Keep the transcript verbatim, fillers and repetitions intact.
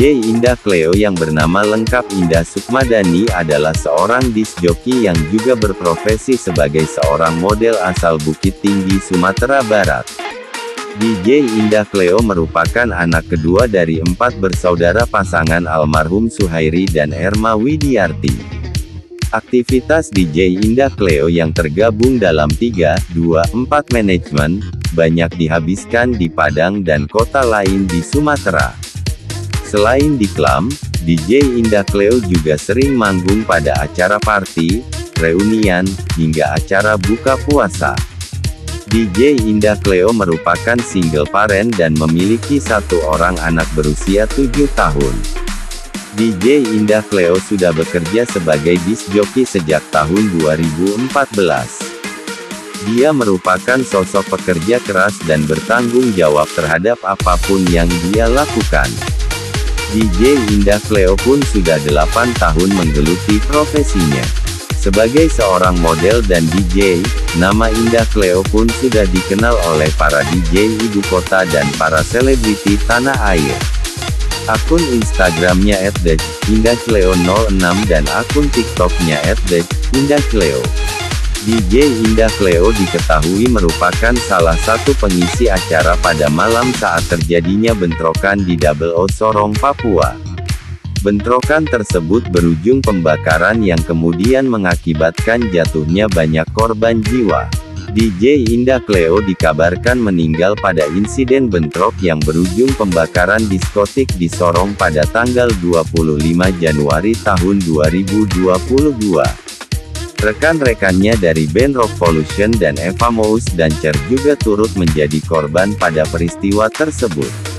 J Indah Cleo yang bernama lengkap Indah Sukmadani adalah seorang disc joki yang juga berprofesi sebagai seorang model asal Bukit Tinggi, Sumatera Barat. D J Indah Cleo merupakan anak kedua dari empat bersaudara pasangan almarhum Suhairi dan Erma Widiarti. Aktivitas D J Indah Cleo yang tergabung dalam tiga, dua, empat manajemen, banyak dihabiskan di Padang dan kota lain di Sumatera. Selain di Klam, D J Indah Cleo juga sering manggung pada acara party, reunian, hingga acara buka puasa. D J Indah Cleo merupakan single parent dan memiliki satu orang anak berusia tujuh tahun. D J Indah Cleo sudah bekerja sebagai disc joki sejak tahun dua ribu empat belas. Dia merupakan sosok pekerja keras dan bertanggung jawab terhadap apapun yang dia lakukan. D J Indah Cleo pun sudah delapan tahun menggeluti profesinya. Sebagai seorang model dan D J, nama Indah Cleo pun sudah dikenal oleh para D J ibu kota dan para selebriti tanah air. Akun Instagramnya et dej indah cleo nol enam dan akun TikToknya et dej indah cleo. D J Indah Cleo diketahui merupakan salah satu pengisi acara pada malam saat terjadinya bentrokan di Double O Sorong, Papua. Bentrokan tersebut berujung pembakaran yang kemudian mengakibatkan jatuhnya banyak korban jiwa. D J Indah Cleo dikabarkan meninggal pada insiden bentrok yang berujung pembakaran diskotik di Sorong pada tanggal dua puluh lima Januari tahun dua ribu dua puluh dua. Rekan-rekannya dari band Rockvolution dan Eva Mouse dan Cher juga turut menjadi korban pada peristiwa tersebut.